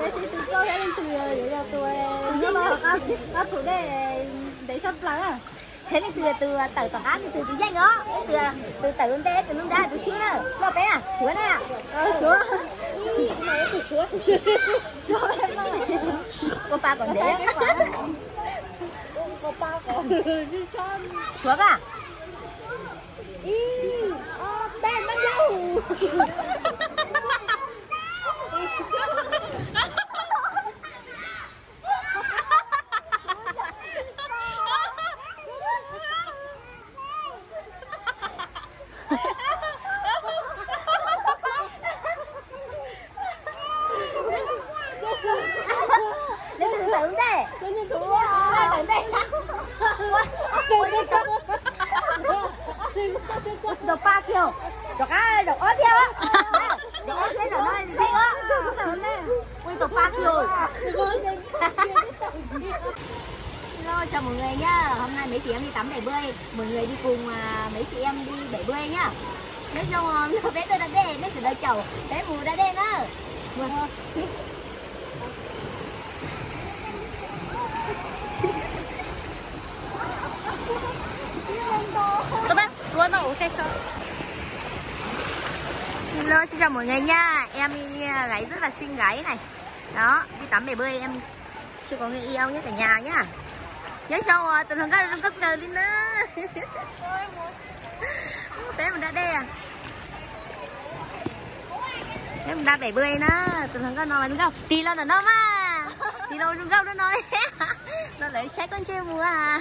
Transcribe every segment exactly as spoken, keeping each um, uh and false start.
Tôi sẽ từ cô lên từ giờ tuổi nó lo có có tuổi để để sắp lắm à. Sẽ lên từ từ từ tỏ cá từ từ danh đó từ từ từ lên đây từ lên đây từ xuống nữa lo bé à xuống đây à xuống này từ xuống xuống em nói cô ba còn để cô ba còn xuống à ý Ben bắt đầu được ba kêu, được á, được ớt theo á, được ớt lấy là nói gì á, ui được ba kêu. Hello, chào mọi người nhá, hôm nay mấy chị em đi tắm bể bơi, mọi người đi cùng mấy chị em đi bể bơi nhá. Nếu xong nó bé tôi đã đen, nó sẽ đợi chầu, bé mù đã đen á, mùa thôi. Hello, xin chào mọi người nha. Em đi gái rất là xinh gái này. Đó, đi tắm bể bơi em chưa có người yêu nhé cả nhà nhá. Nhớ sau từ thằng các cấp đời đi nữa. Bé mình đã đây à. Bé mình đã bể bơi nữa, từ thằng các nói đúng không? Tí lên là nó mà. Tí đâu đúng không nó nói. Nó lấy sách con chơi mùa à.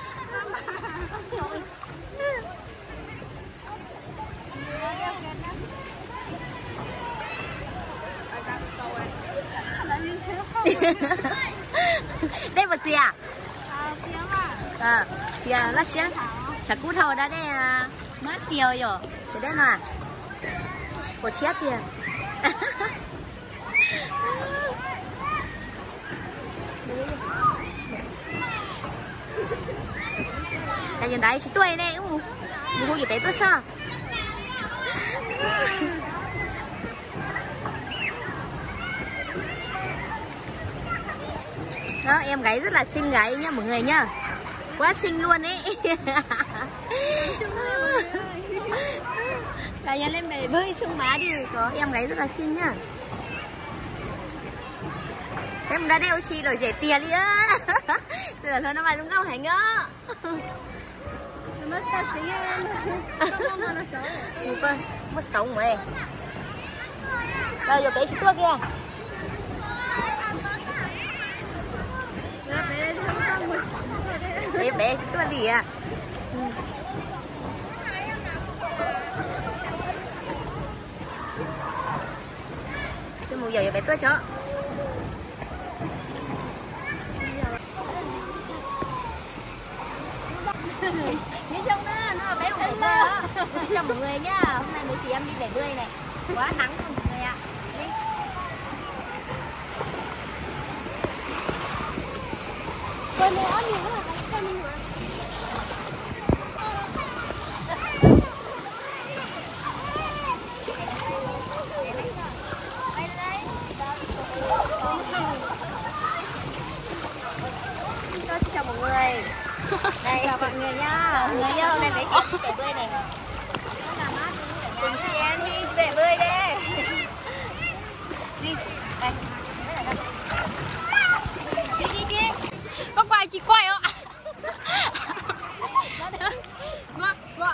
Đây một gì à? Ờ, thì là xe chả cú thầu đã đây mát tiêu rồi. Thế đây mà. Của chết tiền. Tại vì đấy chỉ tuổi này, ú. Mua gì bé tôi sao? Đó, em gái rất là xinh gái nhá mọi người nhá. Quá xinh luôn ấy. Cả nhà lên bể bơi sông má đi, có em gái rất là xinh nhá. Em đã đeo chi rồi rẻ tiền đi á. Từ là nó mà đúng không hả ngớ. Mất sao tí em. Một con, mất sống mày. Đây, giờ bé chỉ tua kìa. Bé bé chỉ tua gì à? Chứ một giờ bé tua chó. Như trong đó, nó bé bể bơi á. Xin chào mọi người nhá. Hôm nay mấy chị em đi bể bơi này. Quá nắng rồi mọi người ạ. Đi. Quên nữa nhiều quá là cái mình mà. Xin chào mọi người. Đây, chào mọi người nha. Mọi người nhá, hôm nay mấy chị em đi bể bơi này. Cùng chị em đi bể bơi đây. Đi. Đây. Đi đi đi. Có quay chị quay không? Ngọt, ngọt.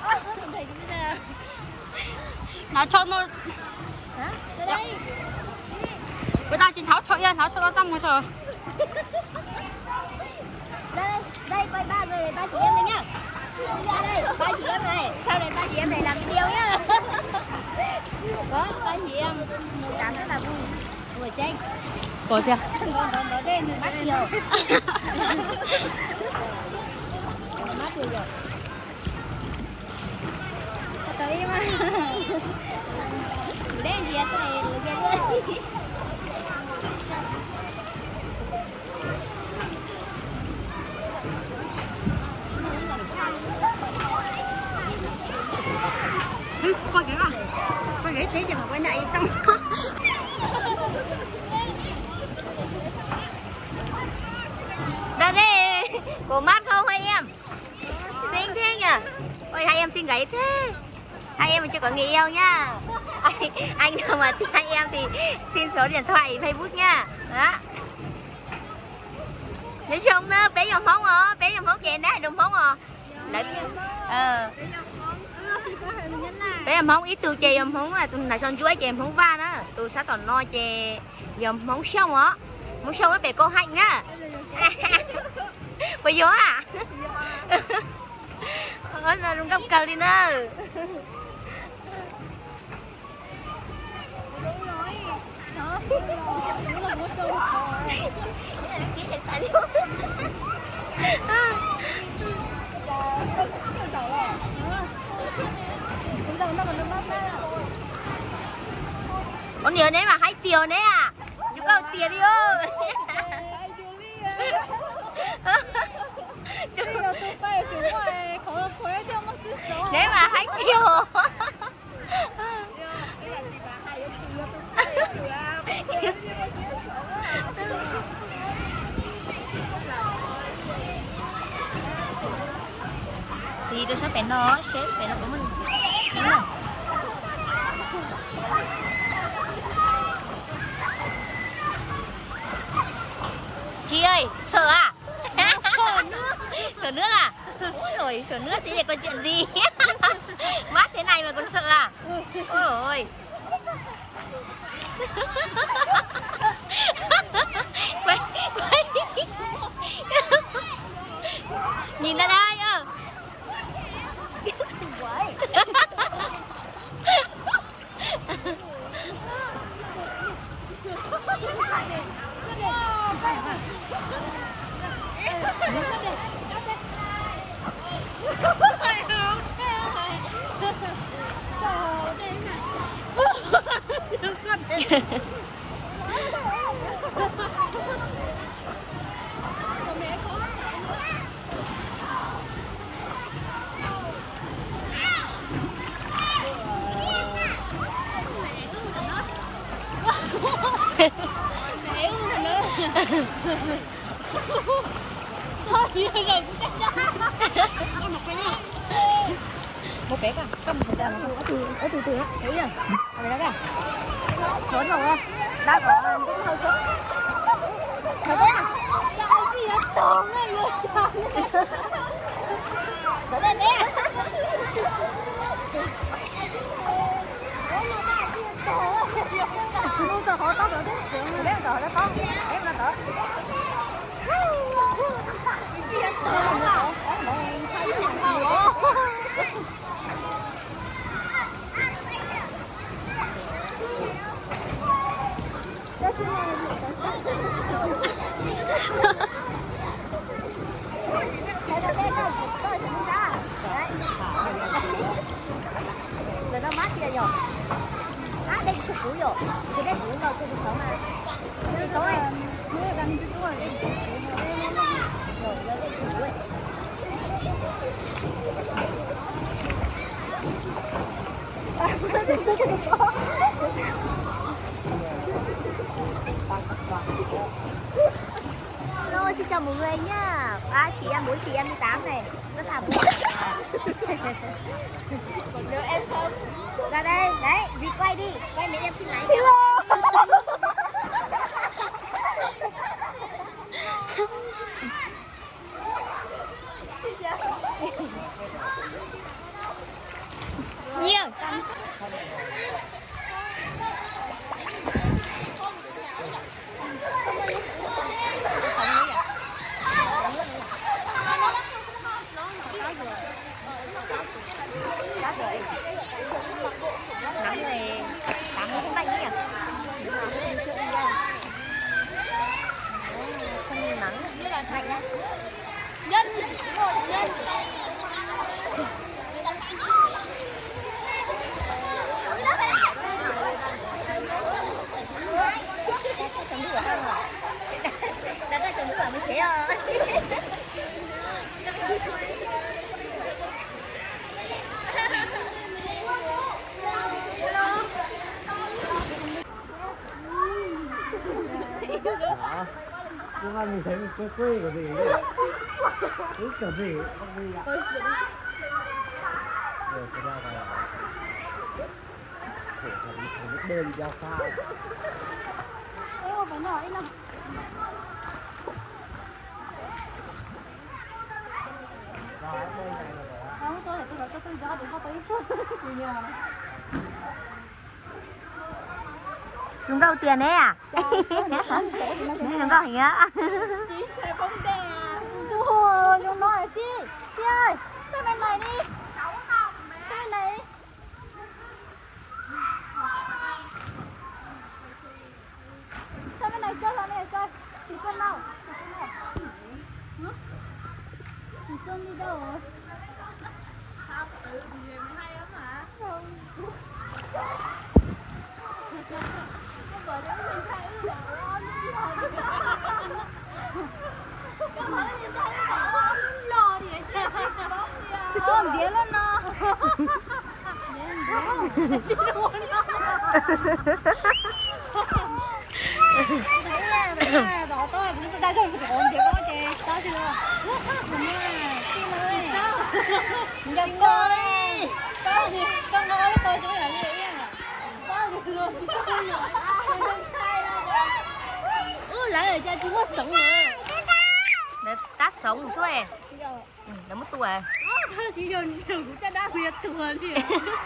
Nó cho nó. Hả? Đây đây. Người ta chỉ tháo cho yên, tháo cho nó trong rồi rồi. Đây, đây, quay ba người, ba chị em này nhá. Đây, ba chị em này. Sau này ba chị em này làm video nhá. Đó, ba chị em một đám rất là vui. Ngồi tranh. Có chưa? Còn còn có đen rồi, bắt nhiều. Bắt nhiều rồi. Tới mà. Đen gì á, cái này ghê luôn. Ừ, coi kìa con. Coi kìa thế chứ mà quay lại trong. duyên gãy thế. Hai em mà chưa có người yêu nhá. Anh, anh nào mà thích hai em thì xin số điện thoại Facebook nha. Đó. Nói chung đó, bé dòng phóng hả? Bé dòng phóng chèn đấy, đồng phóng hả? Lấy ờ. Bé dòng phóng ít từ chè dòng phóng là là son chuối chè phóng va đó. Từ sáng tỏ no chè dòng phóng sông hả? Muốn sông với bé cô Hạnh á. Bây giờ à? Ơ là đúng gấp cầu đi nữa. Con nhiều đấy mà hai tiền đấy à? Chú cầu tiền đi ơi. Đấy mà hai triệu. Thì tôi sẽ phải nó xếp phải nó của mình. Đúng rồi. Chị ơi, sợ à? Sợ nước à? Ôi rồi, sợ nước thì có chuyện gì? Mát thế này mà còn sợ à? Ôi ôi. Quay, quay. Nhìn ra đây ơ. Thôi rồi cũng chắc chắn. Một bé cả, cầm một đàn ở từ ở từ từ á, thấy chưa? Ở đây kìa. Trốn rồi không? Đã có cũng hơi trốn. Thấy thế à? Cái gì nó to ngay luôn chàng. Ở đây bé. Luôn tao hỏi tao rồi thế. Bé tao nó to, em nó to. Rồi nó mát kia rồi. À đây chụp cũ rồi. Cái đây cũ rồi tôi được sống mà. Đi tối. Nó đang đi tối. Rồi nó đây cũ rồi. Rồi xin chào mọi người nhá. Ba chị em, bốn chị em đi tám này. Rất là vui. Còn nhớ em không? Ra đây, đấy, dì quay đi. Quay mấy em xin lái. Nhiều. Nắng này, nắng không lạnh nhỉ? Không nắng, lạnh á. Nhân, rồi nhân. Chấm lửa không à? Đặt ra chấm lửa mới chế à? Đó. Nhưng mà mình thấy một quê quê của gì đấy. Cái kiểu gì không đi ạ. rồi cái ra này khổ thật thằng biết bơi ra sao em không phải nhỏ ấy nào. Không, tôi là tôi nói cho tôi ra để có tới nhiều nhiều mà. Dùng đâu tiền đấy à? Dùng đâu hình á? Chị chơi bóng đè. Ôi, nó nói là chị. Chị ơi, sang bên này đi. Sang bên này đi. Sang bên này chơi, sang bên này chơi. Chị Xuân đâu? Hả? Chị Xuân đi đâu rồi? Sao tự thì về mới hay lắm hả? Không. Con vợ cháu mình thấy là ngon con vợ nhìn thấy là ngon lò thì sẽ con đĩa lên nó đó tôi cũng đã rồi phải ổn thì có chị đó chưa đừng ơi có gì con nói với tôi sẽ là như vậy à có gì luôn ừ lại là cho chúng nó sống nữa Để tát sống một số em. Ừ, để mất tuổi. sao chỉ dồn cũng cho đã huyệt tuổi thì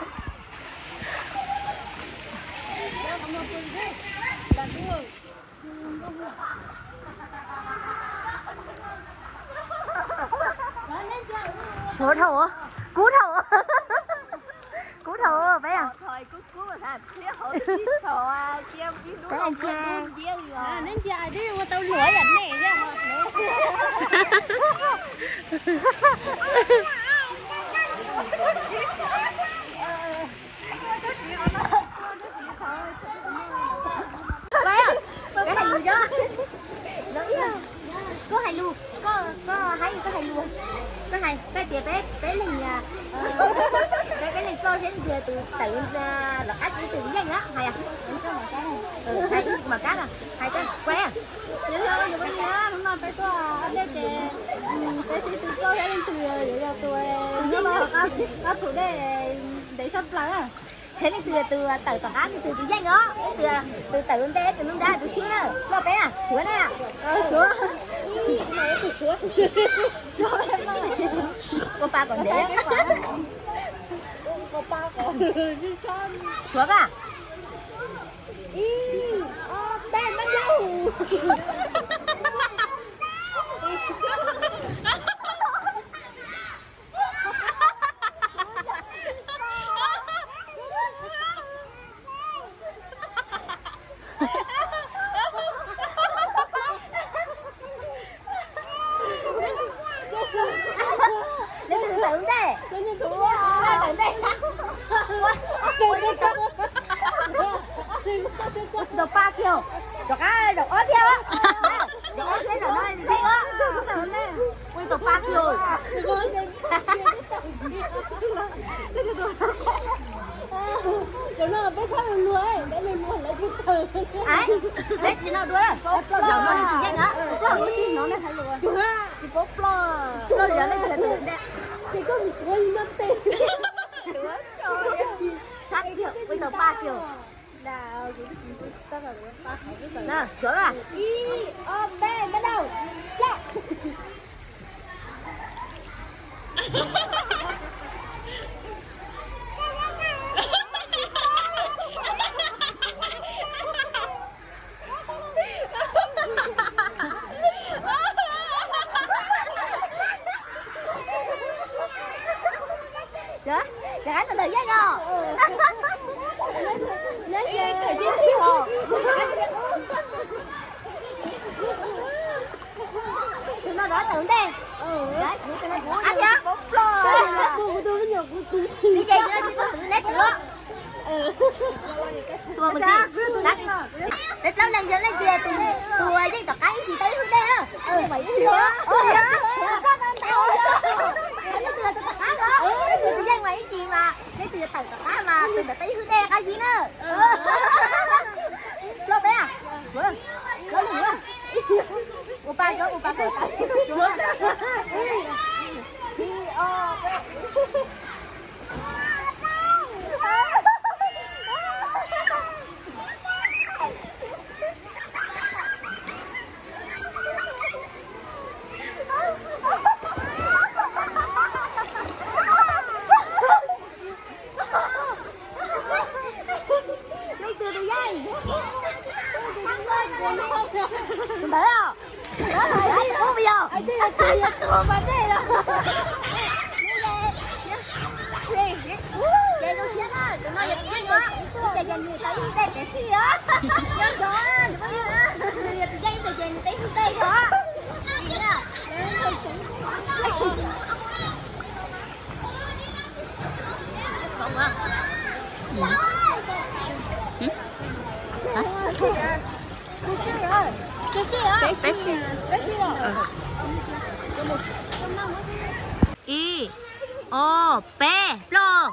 Số thầu á, cú thầu á, cú thầu á, bé à? thôi cú cú mà thằng kia họ biết thò kia biết đúng Bé anh cha. à nên cha đi mà tao lửa dẫn này chứ Bé à? Cái này gì đó? Có hay luôn, có có hay có hay luôn. Cái này cái tiệp bé bé mình cái cái này coi sẽ vừa từ tự là ách từ nhanh á hay à? Ừ, hay mà cá à, hay cái que. nhớ nhớ được nhá nó nói phải to anh đây để cái gì từ tôi anh từ giờ tôi nhớ là các các thủ để để sắp lắm à Thế nên từ từ tự tỏ cá từ từ nhanh đó, từ từ tự bên đây từ lúc ra từ xíu nữa, lo bé à, sửa này à, sửa này từ sửa, cô ba còn để, cô ba còn đi con sửa à, ý, bé nó đâu lấy từ tự đây, tôi như thủ tự đây, đồ ba kêu, đồ cá đồ ớt theo á, đồ ớt lấy đồ nơi xinh á, ui đồ ba kêu, chỗ nào bé khác luôn ấy để luôn luôn lại cái từ ấy, đấy chị nào đuôi rồi, giờ nó đi nhanh á, nó có chi nó này hay luôn chú ha chị có plo nó giờ nó từ từ đây, chị có bị quên mất tiền sát kiểu, ui đồ ba kêu. nào chị tất cả ba cái Nè, sửa à? y ôm bé bắt đầu dạ Dạ, dạ cái từ từ với nhau. lấy cái cái gì chi hồ Chúng nó nói tưởng đây. Đấy, ăn chưa? có plo tôi tôi nó nhọc tôi Đi về cho nó chỉ có tưởng nét nữa. Tua một gì? Đắt. Đẹp lắm lên giờ lên kia từ từ với tọt cái gì tới hướng đây á. ừ mày đi hả Ừ dạ. Con ăn tao. Anh nói từ từ tọt cái đó. Từ từ với mấy gì mà. Cái từ từ tọt cái mà từ từ tới hướng đây cái gì nữa. Lo bé à? Vừa. Lo nữa. Opa có opa có. Vừa. Đi ô. Đấy à? Đó là gì không bây giờ? Anh đây là cười là cười mà đây là. Đây, đây nó chết á, tụi nó giật chết á. Chạy chạy người tới đây cái gì á? Nhân chó á, tụi nó á. Người tụi dây tụi chạy tới tụi đây đó. Gì nè? Không à? Hả? Bé xì à? Bé xì à? Bé xì à? Y O P Lo.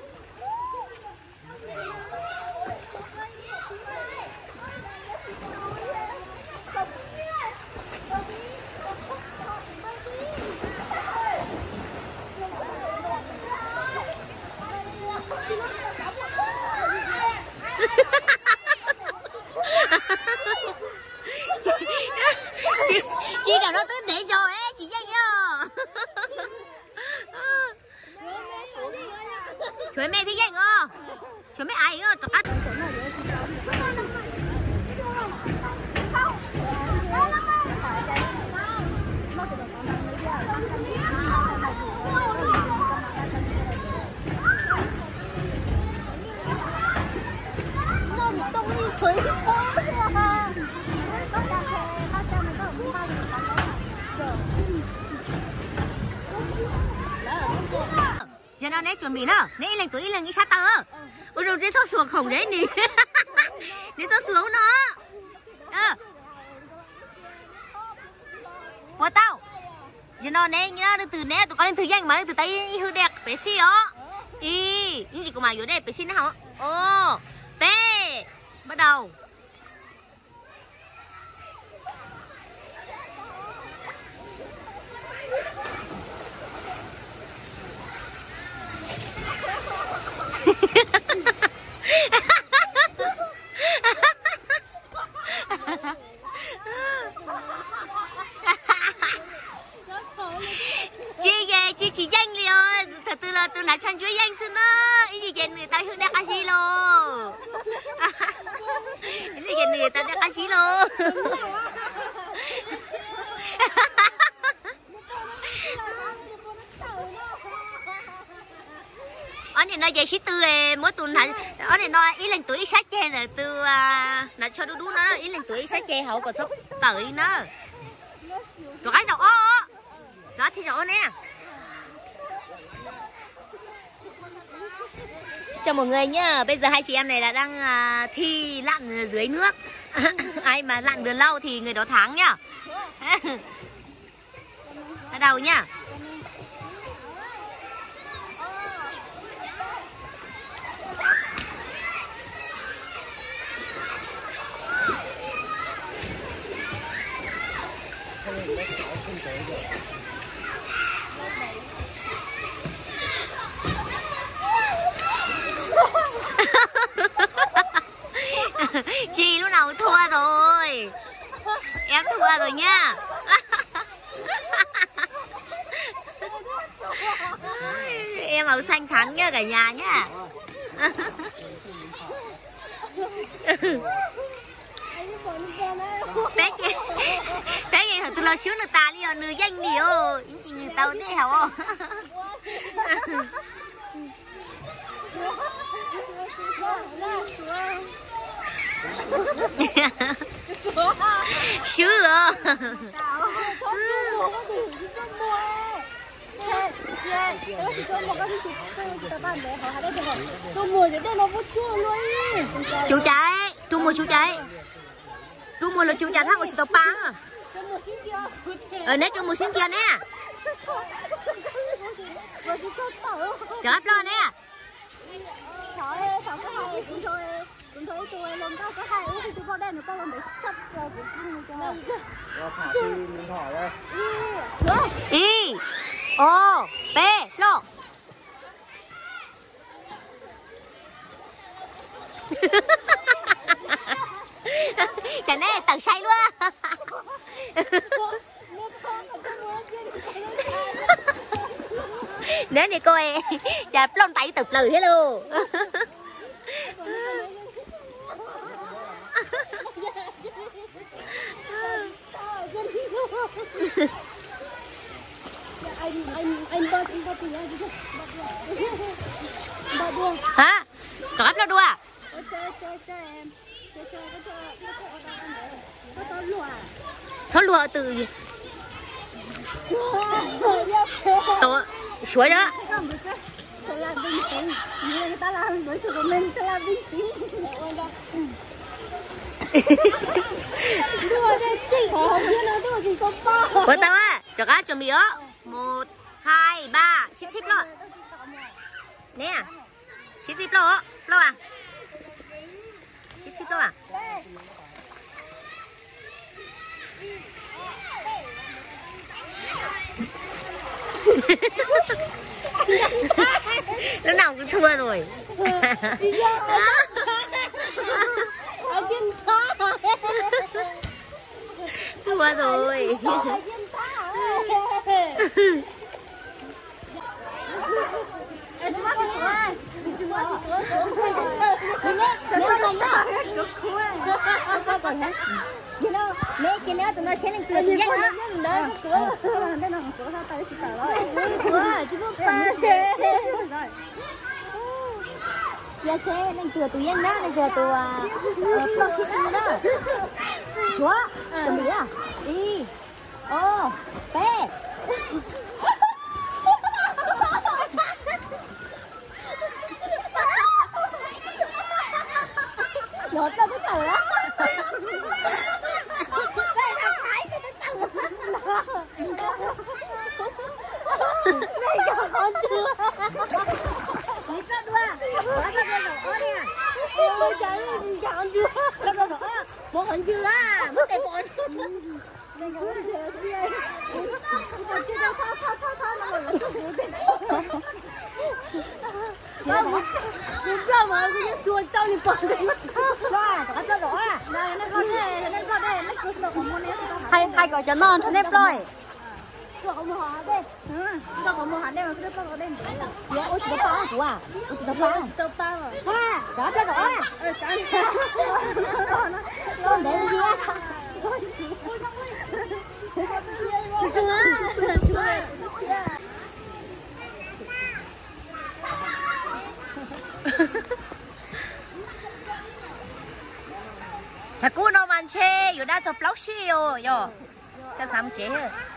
chị chị chị cảm nó tới để rồi ấy chị danh nhá. Chuối mẹ thích danh không? Chuối mẹ ai ơ tao cắt. Giờ nào nè chuẩn bị nữa, nè lên túi lên cái sát tờ. Ôi rồi dễ thoát xuống khổng đấy nè. Nè thoát xuống nó. Ờ. Qua tao. Giờ nào nè nhá từ nè tụi con lên từ danh mà từ tay hư đẹp bé xí đó. Y, những gì của mày vô đây bé xí nào hả? Ô, T. Bắt đầu. Chị về chị chỉ danh liền thật từ là từ nãy chân chuối danh xin á ý gì vậy người ta hương đẹp gì lô ý gì vậy người ta đẹp gì lô anh này nói vậy xí từ mỗi tuần hả anh này nói ý lần tuổi sát chè là từ là cho đu đu nó ý lần tuổi sát chè hậu còn sốc tới nó rồi cái đầu ó đó thì rõ nè. Chào mọi người nhá. Bây giờ hai chị em này là đang uh, thi lặn dưới nước. Ai mà lặn được lâu thì người đó thắng nhá. Bắt đầu nhá. Chị lúc nào thua rồi. Em thua rồi nhá. Em màu xanh thắng nhá cả nhà nhá. Bé chị bé gì thật tôi lo xíu người ta đi rồi nửa danh đi ô những chị người tao đây hả ô xíu rồi chú trái chú mua chú trái chú mua là chú trái thằng của chị tao bán à ở nét chú mua xin chia nè chờ áp lo nè Y O P Lo. Chả này tận say luôn. Nếu như cô ấy chả lông tay tập lời hết luôn. anh anh anh bớt anh bớt thì anh bớt đua hả có ấp nó đua à chơi chơi chơi em chơi chơi có chơi có chơi lụa số lụa từ tổ suối đó làm bình tĩnh người ta làm đối thủ của mình ta làm bình tĩnh đua đây chỉ có không biết nữa đua chỉ có ba của tao á cho cá chuẩn bị đó một hai ba ship ship lo nè ship ship lo lo à ship ship lo à lúc nào cũng thua rồi thua rồi nè kia nè tụi nó sẽ lên cười tụi nhắc đó cửa đây là cửa sao tay xịt rồi cửa chỉ có ba rồi giờ sẽ lên cửa tụi nhắc đó lên cửa tụi không xịt đó chúa chuẩn bị à đi ô bé nhột ra cái tử á đây là thái cái tử này cho con chưa lấy cho đua lấy cho đua đổ nè ôi trời ơi chọn chưa cho đua đổ bộ hồn chưa á mất tay bộ đây có cái gì vậy còn chưa đâu thao thao thao thao nó là đúng rồi mà cái xuôi tao đi bỏ đi mất rồi có cho đổ à đây nó có đây nó có đây nó có được một nét hai hai cậu cho non nếp rồi có một hòn đây có một hòn đây mà cái có đây dạ ôi chị ba của à ôi chị ba tao ba rồi ha có cho đổ à ờ cái con để gì á 자꾸 너만 채 요다 더 블럭시요 요. 저 삼 채.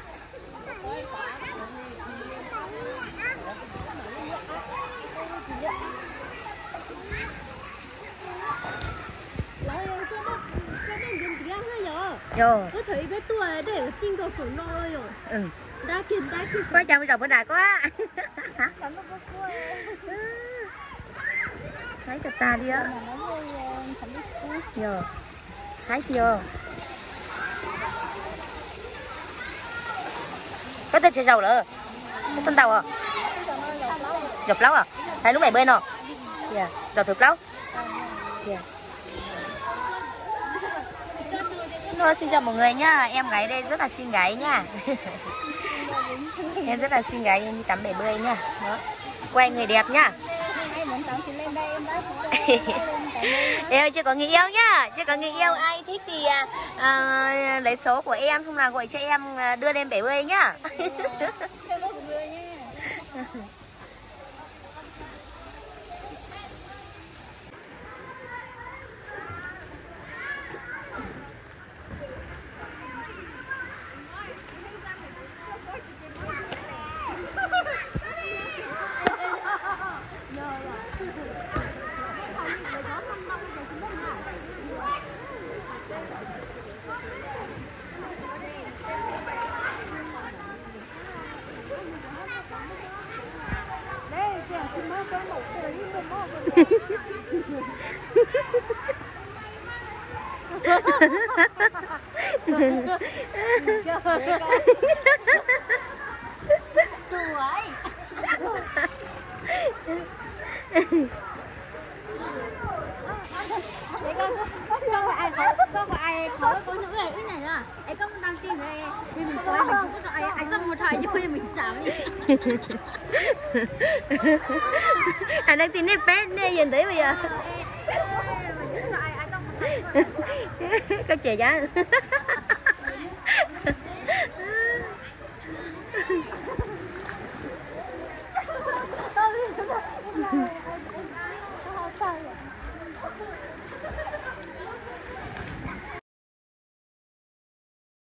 Yo. có thấy bé tuổi để tinh cầu phổ nôi rồi Ừ. đa kiền đa kiền Quá chồng bây giờ bữa đại quá. cắn nó có quê Thấy cho ta đi á. Yo. Thấy chưa? Có tên chơi dầu nữa. Có tên tàu à? Dọc lóc à? Thấy lúc này bên rồi. Dạ, dọc thực lóc. Dạ. Hello, xin chào mọi người nhá. Em gái đây rất là xinh gái nha. Em rất là xinh gái, em đi tắm bể bơi nha. Đó. Quay người đẹp nhá. Em chưa có người yêu nhá, chưa có người yêu. Ai thích thì à, à, lấy số của em không là gọi cho em đưa lên bể bơi nhá. có có ai có có nữ này cái này nữa ai có đăng tin này thì mình coi mình cũng có ai ai trong một thời vui mình chạm đi anh đang tin nét bé nè nhìn thấy bây giờ Có chè giá.